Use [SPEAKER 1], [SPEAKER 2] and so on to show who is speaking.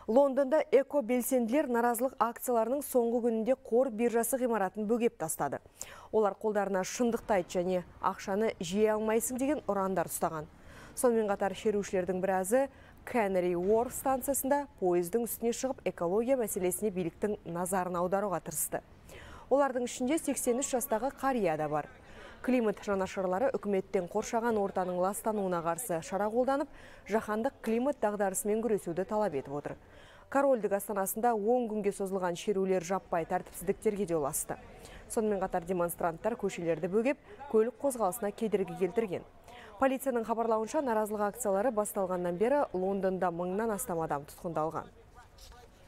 [SPEAKER 1] Лондонда эко-белсенділер наразылық акцияларының соңғы күнінде қор биржасы ғимаратын бөгеп тастады. Олар қолдарына шындықты айт және ақшаны жей алмайсың деген ұрандар ұстаған. Сонымен қатар шерушілердің біразы Canary Wharf станциясында пойыздың үстіне шығып экология мәселесіне биліктің назарын аударуға тырысты. Олардың ішінде 83 жастағы қария да бар. Климат жанашырлары үкіметтен қоршаған ортаның ластануына қарсы шара қолданып, жаһандық климат дағдарысымен күресуді талап етіп отыр. Корольдік астанасында 10 күнге созылған шерулер жаппай тәртіпсіздіктерге де ұласты. Сонымен қатар демонстранттар көшелерді бөгеп, көлік қозғалысына кедергі келтірген. Полицияның хабарлауынша, наразылық акциялары басталғаннан бері Лондонда 1000-нан астам адам тұтқындалған.